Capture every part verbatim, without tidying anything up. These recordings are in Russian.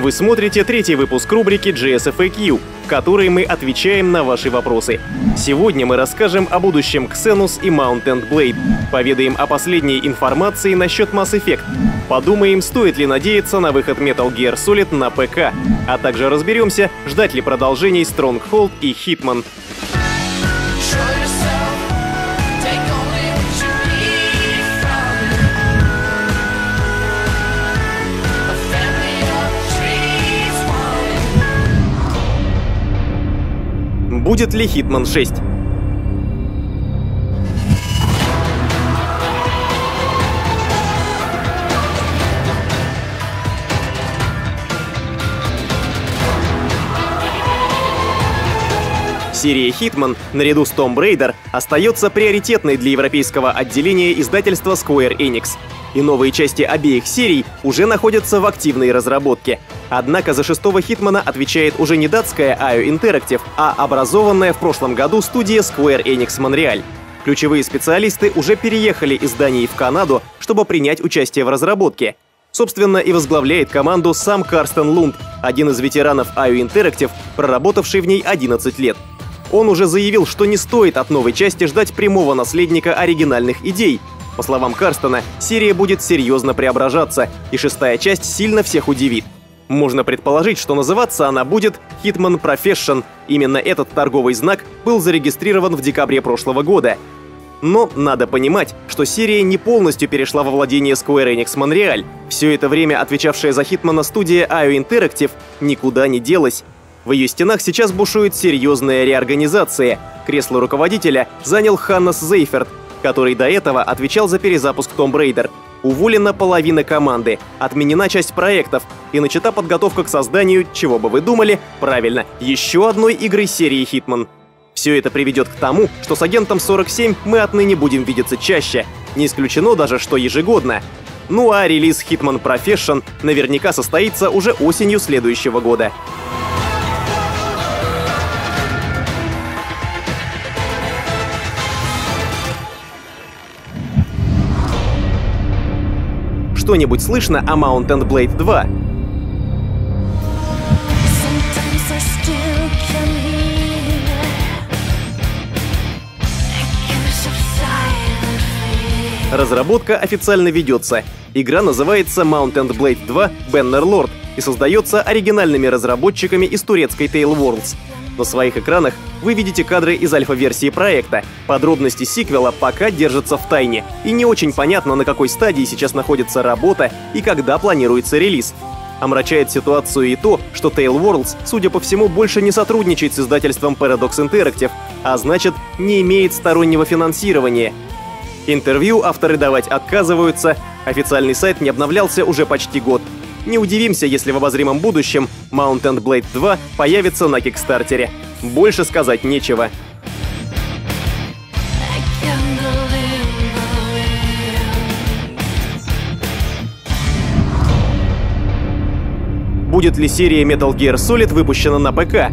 Вы смотрите третий выпуск рубрики джи эс эф эй кью, в которой мы отвечаем на ваши вопросы. Сегодня мы расскажем о будущем Xenos и Mount and Blade, поведаем о последней информации насчет Mass Effect, подумаем, стоит ли надеяться на выход Metal Gear Solid на ПК, а также разберемся, ждать ли продолжений Stronghold и Hitman. Будет ли Hitman шесть? Серия Hitman, наряду с Tomb Raider, остается приоритетной для европейского отделения издательства Square Enix. И новые части обеих серий уже находятся в активной разработке. Однако за шестого Хитмана отвечает уже не датская ай о Interactive, а образованная в прошлом году студия Square Enix Montreal. Ключевые специалисты уже переехали из Дании в Канаду, чтобы принять участие в разработке. Собственно, и возглавляет команду сам Карстен Лунд, один из ветеранов ай о Interactive, проработавший в ней одиннадцать лет. Он уже заявил, что не стоит от новой части ждать прямого наследника оригинальных идей. По словам Карстена, серия будет серьезно преображаться, и шестая часть сильно всех удивит. Можно предположить, что называться она будет Hitman Profession. Именно этот торговый знак был зарегистрирован в декабре прошлого года. Но надо понимать, что серия не полностью перешла во владение Square Enix Montreal. Все это время отвечавшая за Хитмана студия ай о Interactive никуда не делась. В ее стенах сейчас бушует серьезная реорганизация. Кресло руководителя занял Ханнес Зейферт, который до этого отвечал за перезапуск Tomb Raider. Уволена половина команды, отменена часть проектов и начата подготовка к созданию, чего бы вы думали, правильно, еще одной игры серии Hitman. Все это приведет к тому, что с агентом сорок семь мы отныне будем видеться чаще. Не исключено даже, что ежегодно. Ну а релиз Hitman Profession наверняка состоится уже осенью следующего года. Что-нибудь слышно о Mount and Blade два? Разработка официально ведется. Игра называется Mount and Blade два Bannerlord и создается оригинальными разработчиками из турецкой Tailworlds. На своих экранах вы видите кадры из альфа-версии проекта. Подробности сиквела пока держатся в тайне, и не очень понятно, на какой стадии сейчас находится работа и когда планируется релиз. Омрачает ситуацию и то, что Tailworlds, судя по всему, больше не сотрудничает с издательством Paradox Interactive, а значит, не имеет стороннего финансирования. Интервью авторы давать отказываются, официальный сайт не обновлялся уже почти год. Не удивимся, если в обозримом будущем Mount and Blade два появится на Кикстартере. Больше сказать нечего. Будет ли серия Metal Gear Solid выпущена на ПК?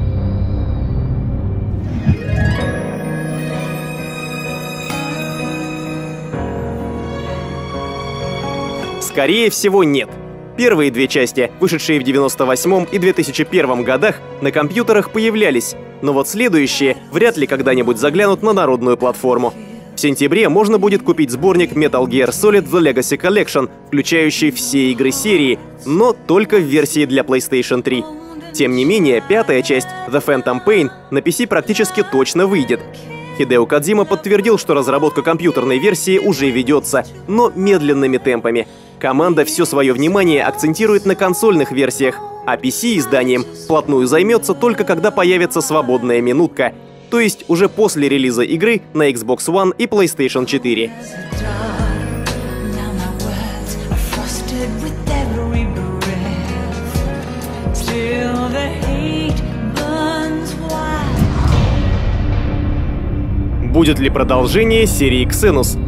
Скорее всего, нет. Первые две части, вышедшие в девяносто восьмом и две тысячи первом годах, на компьютерах появлялись, но вот следующие вряд ли когда-нибудь заглянут на народную платформу. В сентябре можно будет купить сборник Metal Gear Solid The Legacy Collection, включающий все игры серии, но только в версии для PlayStation три. Тем не менее, пятая часть The Phantom Pain на пи си практически точно выйдет. Хидео Кодзима подтвердил, что разработка компьютерной версии уже ведется, но медленными темпами. Команда все свое внимание акцентирует на консольных версиях, а пи си-изданием вплотную займется только когда появится свободная минутка, то есть уже после релиза игры на Xbox One и PlayStation четыре. Будет ли продолжение серии Xenos?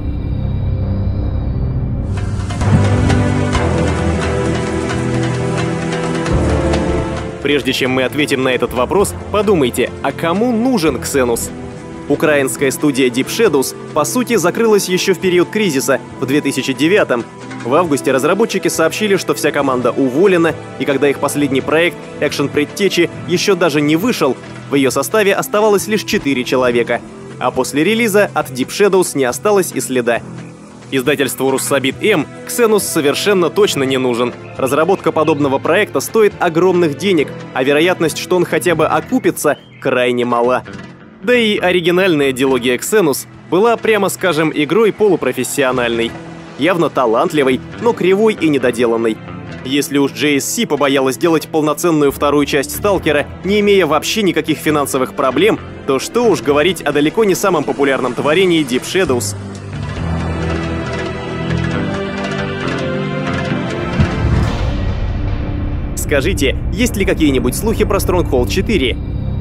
Прежде чем мы ответим на этот вопрос, подумайте, а кому нужен Xenos? Украинская студия Deep Shadows, по сути, закрылась еще в период кризиса в две тысячи девятом. В августе разработчики сообщили, что вся команда уволена, и когда их последний проект, Action Предтечи, еще даже не вышел, в ее составе оставалось лишь четыре человека. А после релиза от Deep Shadows не осталось и следа. Издательству Russabit M Xenos совершенно точно не нужен. Разработка подобного проекта стоит огромных денег, а вероятность, что он хотя бы окупится, крайне мала. Да и оригинальная дилогия Xenos была, прямо скажем, игрой полупрофессиональной. Явно талантливой, но кривой и недоделанной. Если уж джей эс си побоялась сделать полноценную вторую часть Сталкера, не имея вообще никаких финансовых проблем, то что уж говорить о далеко не самом популярном творении Deep Shadows. Скажите, есть ли какие-нибудь слухи про Stronghold четыре?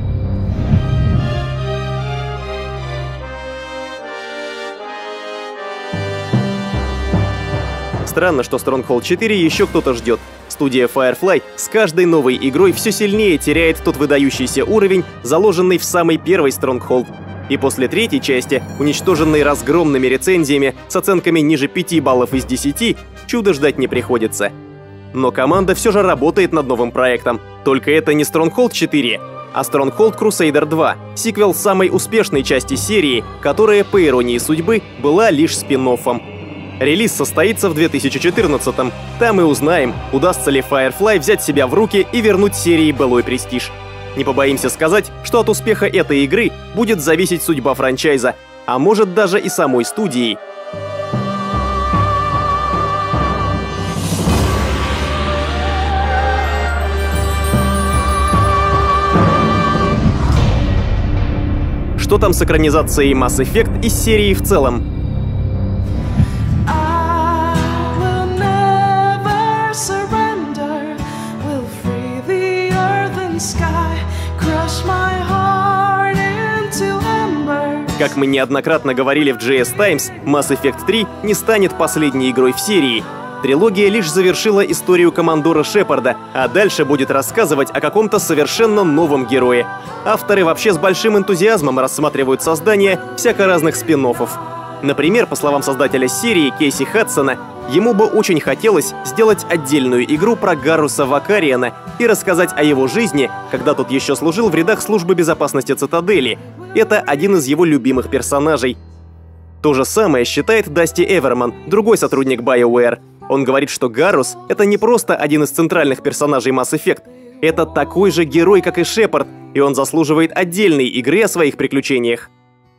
Странно, что Stronghold четыре еще кто-то ждет. Студия Firefly с каждой новой игрой все сильнее теряет тот выдающийся уровень, заложенный в самой первой Stronghold. И после третьей части, уничтоженной разгромными рецензиями с оценками ниже пяти баллов из десяти, чуда ждать не приходится. Но команда все же работает над новым проектом. Только это не Stronghold четыре, а Stronghold Crusader два, сиквел самой успешной части серии, которая, по иронии судьбы, была лишь спин-оффом. Релиз состоится в две тысячи четырнадцатом. Там и узнаем, удастся ли Firefly взять себя в руки и вернуть серии былой престиж. Не побоимся сказать, что от успеха этой игры будет зависеть судьба франчайза, а может даже и самой студии. Что там с экранизацией Mass Effect из серии в целом? Как мы неоднократно говорили в джей эс Times, Mass Effect три не станет последней игрой в серии. Трилогия лишь завершила историю командора Шепарда, а дальше будет рассказывать о каком-то совершенно новом герое. Авторы вообще с большим энтузиазмом рассматривают создание всяко разных спин-оффов. Например, по словам создателя серии Кейси Хадсона, ему бы очень хотелось сделать отдельную игру про Гарруса Вакариана и рассказать о его жизни, когда тот еще служил в рядах службы безопасности Цитадели. Это один из его любимых персонажей. То же самое считает Дасти Эверман, другой сотрудник BioWare. Он говорит, что Гаррус — это не просто один из центральных персонажей Mass Effect. Это такой же герой, как и Шепард, и он заслуживает отдельной игры о своих приключениях.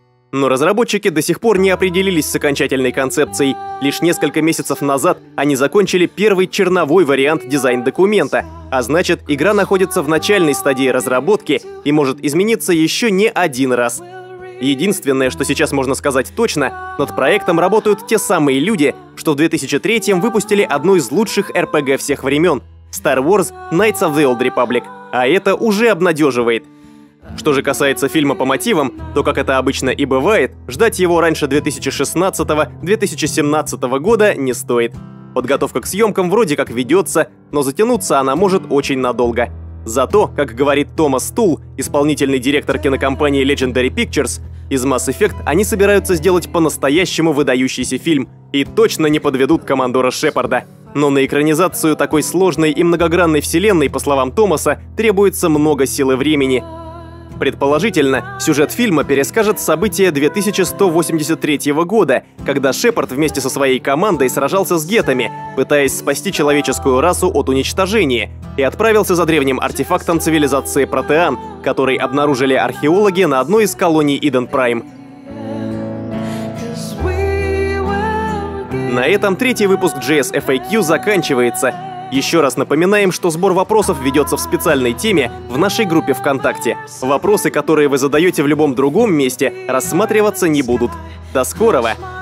Но разработчики до сих пор не определились с окончательной концепцией. Лишь несколько месяцев назад они закончили первый черновой вариант дизайн-документа, а значит, игра находится в начальной стадии разработки и может измениться еще не один раз. Единственное, что сейчас можно сказать точно, над проектом работают те самые люди, что в две тысячи третьем выпустили одну из лучших эр пи джи всех времен — Star Wars Knights of the Old Republic, а это уже обнадеживает. Что же касается фильма по мотивам, то, как это обычно и бывает, ждать его раньше две тысячи шестнадцатого — две тысячи семнадцатого года не стоит. Подготовка к съемкам вроде как ведется, но затянуться она может очень надолго. Зато, как говорит Томас Тул, исполнительный директор кинокомпании Legendary Pictures, из Mass Effect они собираются сделать по-настоящему выдающийся фильм и точно не подведут командора Шепарда. Но на экранизацию такой сложной и многогранной вселенной, по словам Томаса, требуется много сил и времени. Предположительно, сюжет фильма перескажет события две тысячи сто восемьдесят третьего года, когда Шепард вместе со своей командой сражался с геттами, пытаясь спасти человеческую расу от уничтожения, и отправился за древним артефактом цивилизации Протеан, который обнаружили археологи на одной из колоний Иден Прайм. На этом третий выпуск джей эс эф эй кью заканчивается. Еще раз напоминаем, что сбор вопросов ведется в специальной теме в нашей группе ВКонтакте. Вопросы, которые вы задаете в любом другом месте, рассматриваться не будут. До скорого!